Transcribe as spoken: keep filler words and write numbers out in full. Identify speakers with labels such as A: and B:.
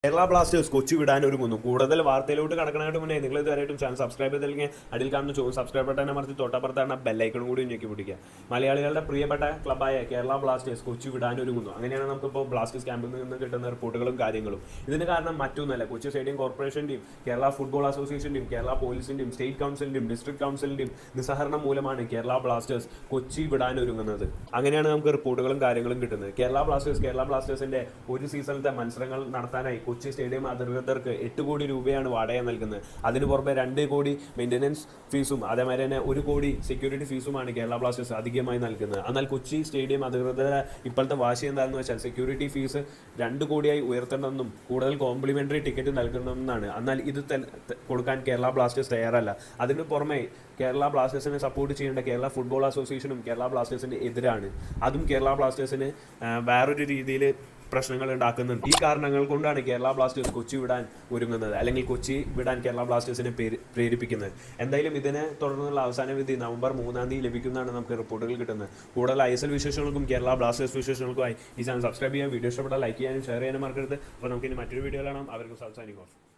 A: Kerala Blasters Kochi വിടാൻ ഒരുങ്ങുന്നു. കൂടുതൽ വാർത്തയിലോട്ട് കടക്കണായിട്ട് മുന്നേ നിങ്ങൾ ഇതുവരെയായിട്ടും ചാനൽ സബ്സ്ക്രൈബ് ചെയ്തില്ലെങ്കിൽ അടിയിൽ കാണുന്ന ചോ സബ്സ്ക്രൈബ് ബട്ടൺ അമർത്തി തൊട്ടപ്പുറത്താണ് ബെല്ലൈക്കൺ കൂടി ഞെക്കി പിടിക്കുക. മലയാളികളുടെ പ്രിയപ്പെട്ട ക്ലബ്ബായ കേരള ബ്ലാസ്റ്റേഴ്സ് കൊച്ചി വിടാൻ ഒരുങ്ങുന്നു. അങ്ങനെയാണ് നമുക്കിപ്പോൾ ബ്ലാസ്റ്റേഴ്സ് ക്യാമ്പിൽ നിന്ന് കിട്ടുന്ന റിപ്പോർട്ടുകളും കാര്യങ്ങളും. ഇതിന് കാരണം മറ്റൊന്നുമല്ല, കൊച്ചി സ്റ്റേഡിയം കോർപ്പറേഷൻ്റെയും കേരള ഫുട്ബോൾ അസോസിയേഷൻ്റെയും കേരള പോലീസിൻ്റെയും സ്റ്റേറ്റ് കൗൺസിലിൻ്റെയും ഡിസ്ട്രിക്ട് കൗൺസിലിൻ്റെയും നിസ്സഹരണം മൂലമാണ് കേരള ബ്ലാസ്റ്റേഴ്സ് കൊച്ചി വിടാൻ ഒരുങ്ങുന്നത്. അങ്ങനെയാണ് നമുക്ക് റിപ്പോർട്ടുകളും കാര്യങ്ങളും കിട്ടുന്നത്. കേരള ബ്ലാസ്റ്റേഴ്സ് കേരള ബ്ലാസ്റ്റേഴ്സിൻ്റെ ഒരു സീസണിലത്തെ മത്സരങ്ങൾ നടത്താനായി കൊച്ചി സ്റ്റേഡിയം അധികൃതർക്ക് എട്ട് കോടി രൂപയാണ് വാടക നൽകുന്നത്. അതിന് പുറമെ രണ്ട് കോടി മെയിൻ്റനൻസ് ഫീസും അതേമാതിരി തന്നെ ഒരു കോടി സെക്യൂരിറ്റി ഫീസുമാണ് കേരള ബ്ലാസ്റ്റേഴ്സ് അധികമായി നൽകുന്നത്. എന്നാൽ കൊച്ചി സ്റ്റേഡിയം അധികൃതരുടെ ഇപ്പോഴത്തെ വാശി എന്താണെന്ന് വെച്ചാൽ സെക്യൂരിറ്റി ഫീസ് രണ്ട് കോടിയായി ഉയർത്തണമെന്നും കൂടുതൽ കോംപ്ലിമെൻ്ററി ടിക്കറ്റ് നൽകണമെന്നാണ്. എന്നാൽ ഇത് കൊടുക്കാൻ കേരള ബ്ലാസ്റ്റേഴ്സ് തയ്യാറല്ല. അതിന് പുറമെ കേരള ബ്ലാസ്റ്റേഴ്സിനെ സപ്പോർട്ട് ചെയ്യേണ്ട കേരള ഫുട്ബോൾ അസോസിയേഷനും കേരള ബ്ലാസ്റ്റേഴ്സിന് എതിരാണ്. അതും കേരള ബ്ലാസ്റ്റേഴ്സിന് വേറൊരു രീതിയിൽ പ്രശ്നങ്ങൾ ഉണ്ടാക്കുന്നുണ്ട്. ഈ കാരണങ്ങൾ കൊണ്ടാണ് കേരള ബ്ലാസ്റ്റേഴ്സ് കൊച്ചി വിടാൻ ഒരുങ്ങുന്നത്, അല്ലെങ്കിൽ കൊച്ചി വിടാൻ കേരള ബ്ലാസ്റ്റേഴ്സിനെ പ്രേരിപ്പിക്കുന്നത്. എന്തായാലും ഇതിനെ തുടർന്നുള്ള അവസാന വിധി നവംബർ മൂന്നാം തീയതി ലഭിക്കുന്നതാണ് നമുക്ക് റിപ്പോർട്ടുകൾ കിട്ടുന്നത്. കൂടുതൽ ഐ എസ് എൽ വിശേഷങ്ങൾക്കും കേരള ബ്ലാസ്റ്റേഴ്സ് വിശേഷങ്ങൾക്കുമായി ഈ ചാനൽ സബ്സ്ക്രൈബ് ചെയ്യാൻ, വീഡിയോ ഇഷ്ടപ്പെട്ടാൽ ലൈക്ക് ചെയ്യാനും ഷെയർ ചെയ്യാനും മറക്കരുത്. അപ്പോൾ നമുക്കിനി മറ്റൊരു വീഡിയോ കാണാം. അവർക്കും സൈനിങ് ഓഫ്.